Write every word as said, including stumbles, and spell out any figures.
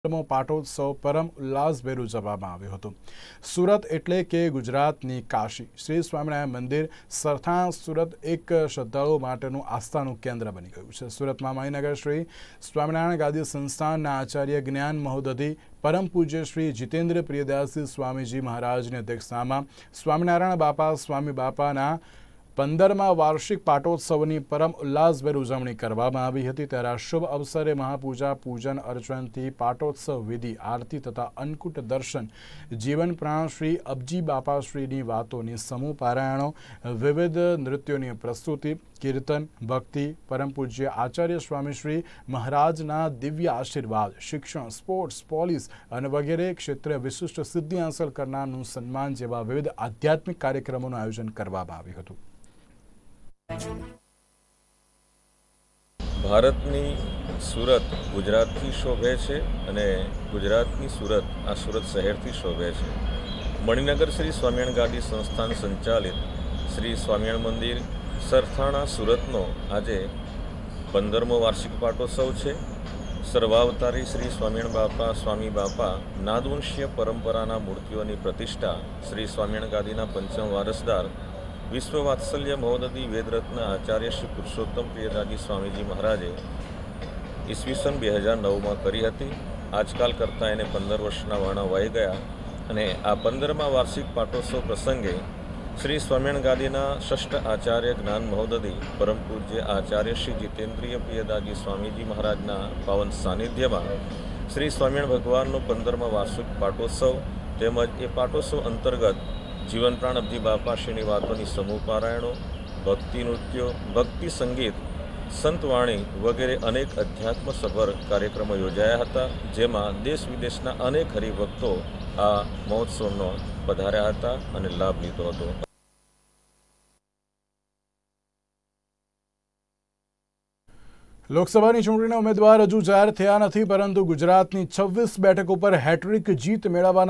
પાટોત્સવ પરમ ઉલ્લાસભેર ઉજવવામાં આવ્યો હતો। સુરત એટલે કે ગુજરાતની કાશી। શ્રી સ્વામિનારાયણ મંદિર સરથાણા સુરત એક શ્રદ્ધાળુઓ માટેનું આસ્થાનું કેન્દ્ર બની ગયું છે। સુરતમાં મણિનગર શ્રી સ્વામિનારાયણ ગાદી સંસ્થાનના આચાર્ય જ્ઞાન મહોદધિ પરમ પૂજ્ય શ્રી જીતેન્દ્ર પ્રિયદાસજી સ્વામીજી મહારાજની અધ્યક્ષતામાં સ્વામિનારાયણ બાપા સ્વામી બાપાના પંદરમા વાર્ષિક પાટોત્સવની પરમ ઉલ્લાસભેર ઉજવણી કરવામાં આવી હતી। ત્યારે આ શુભ અવસરે મહાપૂજા પૂજન અર્ચનથી પાટોત્સવ વિધિ આરતી તથા અન્નકૂટ દર્શન જીવન પ્રાણ શ્રી અબજી બાપાશ્રીની વાતોની સમૂહ પારાયણો વિવિધ નૃત્યોની પ્રસ્તુતિ કીર્તન ભક્તિ પરમ પૂજ્ય આચાર્ય સ્વામીશ્રી મહારાજના દિવ્ય આશીર્વાદ શિક્ષણ સ્પોર્ટ્સ પોલીસ અને વગેરે ક્ષેત્રે વિશિષ્ટ સિદ્ધિ હાંસલ કરનારનું સન્માન જેવા વિવિધ આધ્યાત્મિક કાર્યક્રમોનું આયોજન કરવામાં આવ્યું હતું। ભારતની સુરત ગુજરાતથી શોભે છે અને ગુજરાતની સુરત આ સુરત શહેરથી શોભે છે। મણિનગર શ્રી સ્વામિનારાયણ ગાદી સંસ્થાન સંચાલિત શ્રી સ્વામિનારાયણ મંદિર સરથાણા સુરતનો આજે પંદરમો વાર્ષિક પાટોત્સવ છે। સર્વાવતારી શ્રી સ્વામિનારાયણ બાપા સ્વામી બાપા નાદવંશીય પરંપરાના મૂર્તિઓની પ્રતિષ્ઠા શ્રી સ્વામિનારાયણ ગાદીના પંચમ વારસદાર વિશ્વ વાત્સલ્ય મહોદધિ વેદરત્ન આચાર્ય શ્રી પુરુષોત્તમ પ્રિયદાસજી સ્વામીજી મહારાજે ઈસવીસન બે હજાર નવમાં કરી હતી। આજકાલ કરતાં એને પંદર વર્ષના વર્ણા વાઈ ગયા અને આ પંદરમા વાર્ષિક પાટોત્સવ પ્રસંગે શ્રી સ્વામિનારાયણ ગાદીના ષષ્ઠ આચાર્ય જ્ઞાન મહોદધિ પરમ પૂજ્ય આચાર્ય શ્રી જીતેન્દ્રિય પ્રિયદાસજી સ્વામીજી મહારાજના પાવન સાનિધ્યમાં શ્રી સ્વામિનારાયણ ભગવાનનો પંદરમા વાર્ષિક પાટોત્સવ તેમજ એ પાટોત્સવ અંતર્ગત જીવન પ્રાણ અબજી બાપાશ્રીની વાતોની સમૂહ પારાયણો ભક્તિ નૃત્યો ભક્તિ સંગીત સંતવાણી વગેરે અનેક અધ્યાત્મ સભર કાર્યક્રમો યોજાયા હતા, જેમાં દેશ વિદેશના અનેક હરિભક્તો આ મહોત્સવનો પધાર્યા હતા અને લાભ લીધો હતો। લોકસભાની ચૂંટણીના ઉમેદવાર હજુ જાહેર થયા નથી, પરંતુ ગુજરાતની છવ્વીસ બેઠકો પર હેટ્રિક જીત મેળવવાના